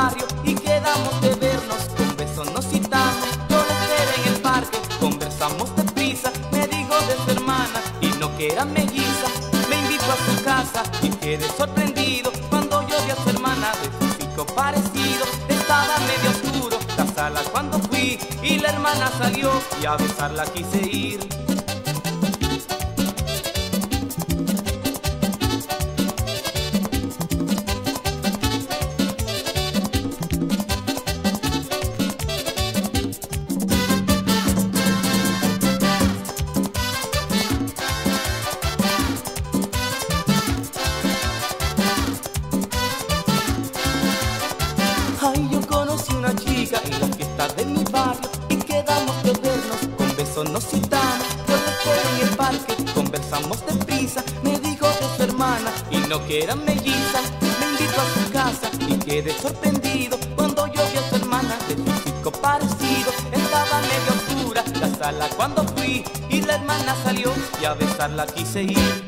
barrio y quedamos de vernos. Con besos nos citamos, yo la esperé en el parque. Conversamos deprisa, me dijo de su hermana y no que era melliza. Me invitó a su casa y quedé sorprendido cuando yo vi a su hermana de físico parecido. Estaba medio oscuro la sala cuando fui y la hermana salió y a besarla quise ir. Ay, yo conocí una chica en la fiesta de mi barrio y quedamos de vernos, con besos nos citamos. Yo la esperé en el parque, conversamos deprisa, me dijo de su hermana y no que era melliza. Me invitó a su casa y quedé sorprendido cuando yo vi a su hermana de físico parecido. Estaba medio oscura la sala cuando fui y la hermana salió y a besarla quise ir.